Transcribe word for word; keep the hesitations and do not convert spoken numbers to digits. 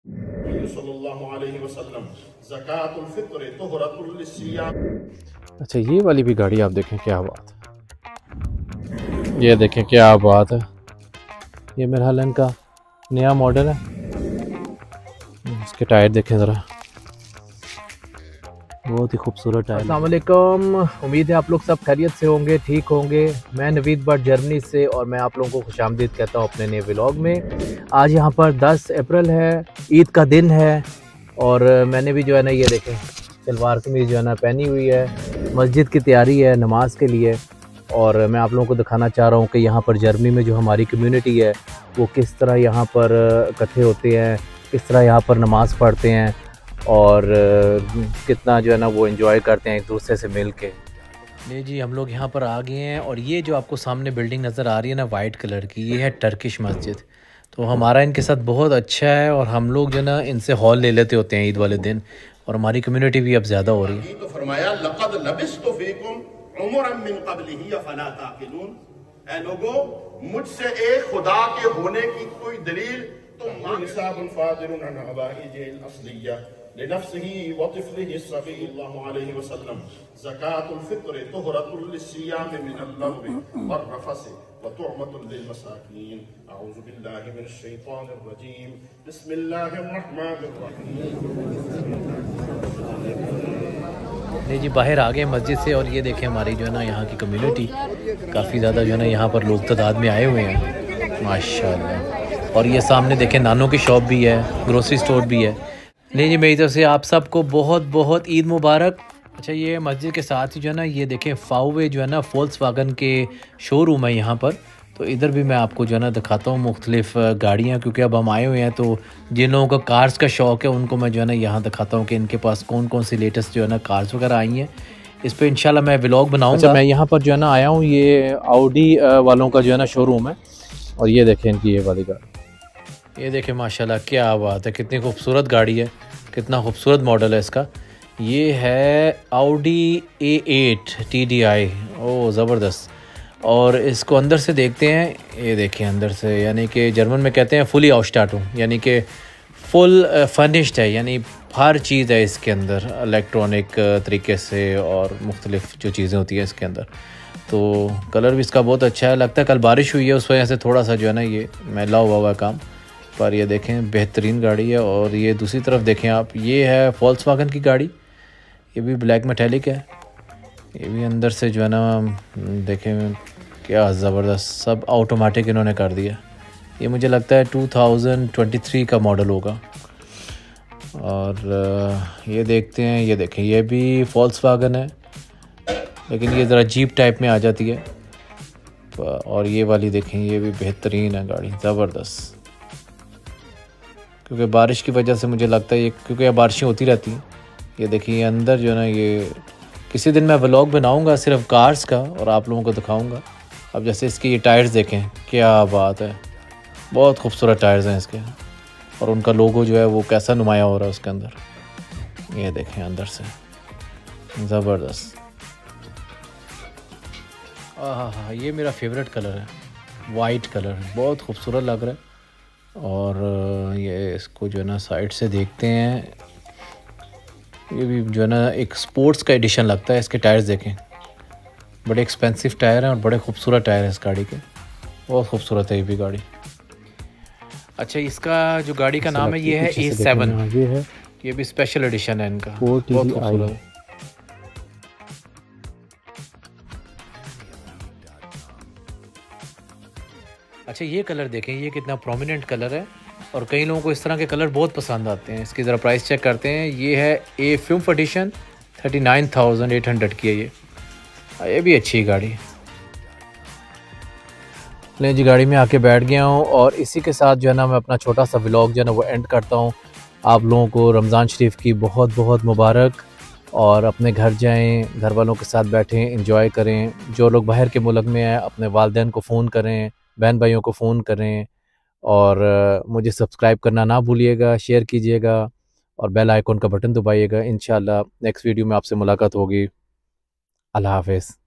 अच्छा, ये वाली भी गाड़ी आप देखें, क्या बात है। ये देखें क्या बात है। ये मेरा हाल इनका नया मॉडल है। इसके टायर देखें ज़रा, बहुत ही खूबसूरत टायर। अस्सलाम वालेकुम, उम्मीद है आप लोग सब खैरियत से होंगे, ठीक होंगे। मैं नवीद भट्ट जर्मनी से और मैं आप लोगों को खुशामदीद कहता हूँ अपने नए व्लॉग में। आज यहाँ पर दस अप्रैल है, ईद का दिन है और मैंने भी जो है ना ये देखें सलवार कमीज़ जो है ना पहनी हुई है। मस्जिद की तैयारी है नमाज के लिए और मैं आप लोगों को दिखाना चाह रहा हूँ कि यहाँ पर जर्मनी में जो हमारी कम्युनिटी है वो किस तरह यहाँ पर इकट्ठे होते हैं, किस तरह यहाँ पर नमाज़ पढ़ते हैं और कितना जो है ना वो एंजॉय करते हैं एक दूसरे से मिल के। नहीं जी, हम लोग यहाँ पर आ गए हैं और ये जो आपको सामने बिल्डिंग नज़र आ रही है ना वाइट कलर की, ये है टर्किश मस्जिद। तो हमारा इनके साथ बहुत अच्छा है और हम लोग जो ना इनसे हॉल ले लेते होते हैं ईद वाले दिन और हमारी कम्युनिटी भी अब ज़्यादा हो रही है। तो फरमाया लक़द लबिस्तु फ़ीकुम उमरन मिन क़ब्लिही अफ़ला ताक़िलून, ऐ लोगों मुझसे एक खुदा के होने की कोई दलील तो हिसाबुन फ़ादिरुन अन हवाइजिल असलिया लिनफ्सिही व तिफ़लिही सल्लल्लाहु अलैहि वसल्लम ज़कातुल फ़ित्र तुहरतुल लिस्सियाम मिनल लग़्वी वर रफ़स व तुअमतुल लिल मसाकीन। अऊज़ु बिल्लाहि मिनश शैतानिर रजीम। बिस्मिल्लाहिर रहमानिर रहीम। नहीं जी, बाहर आ गए मस्जिद से और ये देखें हमारी जो है ना यहाँ की कम्युनिटी काफ़ी ज़्यादा जो है ना यहाँ पर लोग तादाद में आए हुए हैं माशाल्लाह। और ये सामने देखें नानों की शॉप भी है, ग्रोसरी स्टोर भी है। नहीं जी, मेरी तरफ से आप सबको बहुत बहुत ईद मुबारक। अच्छा, ये मस्जिद के साथ ही जो है ना ये देखें फाउवे जो है ना फोल्क्सवैगन के शोरूम है यहाँ पर। तो इधर भी मैं आपको जो है ना दिखाता हूँ मुख्तलिफ गाड़ियाँ, क्योंकि अब हम आए हुए हैं तो जिन लोगों को कार्स का शौक़ है उनको मैं जो है ना यहाँ दिखाता हूँ कि इनके पास कौन कौन सी लेटेस्ट जो है ना कार्स वगैरह आई हैं। इस पर इंशाल्लाह मैं व्लॉग बनाऊँगा। अच्छा, मैं यहाँ पर जो है ना आया हूँ, ये ऑडी वालों का जो है ना शोरूम है और ये देखें इनकी ये वाली गाड़ी, ये देखें माशाल्लाह क्या बात है, कितनी खूबसूरत गाड़ी है, कितना खूबसूरत मॉडल है इसका। ये है Audi A eight T D I, ओ ज़बरदस्त। और इसको अंदर से देखते हैं, ये देखें अंदर से, यानी कि जर्मन में कहते हैं फुली आउटस्टार्टो, यानी कि फुल फर्निश्ड है, यानी हर चीज़ है इसके अंदर इलेक्ट्रॉनिक तरीके से और मुख्तलिफ जो चीज़ें होती हैं इसके अंदर। तो कलर भी इसका बहुत अच्छा है, लगता है कल बारिश हुई है उस वजह से थोड़ा सा जो है ना ये मैला हुआ हुआ काम, पर ये देखें बेहतरीन गाड़ी है। और ये दूसरी तरफ देखें आप, ये है फोल्क्सवैगन की गाड़ी, ये भी ब्लैक मेटेलिक है, ये भी अंदर से जो है ना देखें क्या ज़बरदस्त, सब ऑटोमेटिक इन्होंने कर दिया। ये मुझे लगता है टू थाउज़ेंड ट्वेंटी थ्री का मॉडल होगा। और ये देखते हैं, ये देखें ये भी फोल्क्सवैगन है लेकिन ये ज़रा जीप टाइप में आ जाती है। और ये वाली देखें, ये भी बेहतरीन है गाड़ी, ज़बरदस्त। क्योंकि बारिश की वजह से मुझे लगता है ये, क्योंकि बारिशें होती रहती हैं। ये देखिए अंदर जो है ना, ये किसी दिन मैं व्लॉग बनाऊंगा सिर्फ कार्स का और आप लोगों को दिखाऊंगा। अब जैसे इसके ये टायर्स देखें, क्या बात है, बहुत खूबसूरत टायर्स हैं इसके और उनका लोगो जो है वो कैसा नुमाया हो रहा है उसके अंदर। ये देखें अंदर से ज़बरदस्त। हाँ हाँ, ये मेरा फेवरेट कलर है, वाइट कलर, बहुत खूबसूरत लग रहा है। और ये इसको जो है ना साइड से देखते हैं, ये भी जो है ना एक स्पोर्ट्स का एडिशन लगता है। इसके टायर्स देखें, बड़े एक्सपेंसिव टायर हैं और बड़े खूबसूरत टायर हैं इस गाड़ी के, बहुत खूबसूरत है ये भी गाड़ी। अच्छा, इसका जो गाड़ी का नाम है ये है ए सेवन, ये है, ये भी स्पेशल एडिशन है इनका, बहुत खूबसूरत है। अच्छा, ये कलर देखें, ये कितना प्रोमिनेंट कलर है और कई लोगों को इस तरह के कलर बहुत पसंद आते हैं। इसकी ज़रा प्राइस चेक करते हैं। ये है a fifth edition, thirty nine thousand eight hundred की है ये ये भी अच्छी गाड़ी। ले जी, गाड़ी में आके बैठ गया हूँ और इसी के साथ जो है ना मैं अपना छोटा सा व्लॉग जो है ना वो एंड करता हूँ। आप लोगों को रमज़ान शरीफ की बहुत बहुत मुबारक और अपने घर जाएं, घर वालों के साथ बैठें, एंजॉय करें। जो लोग बाहर के मुल्क में हैं अपने वालिदैन को फ़ोन करें, बहन भाइयों को फ़ोन करें और मुझे सब्सक्राइब करना ना भूलिएगा, शेयर कीजिएगा और बेल आइकॉन का बटन दबाइएगा। इंशाल्लाह नेक्स्ट वीडियो में आपसे मुलाकात होगी। अल्लाह हाफ़िज़।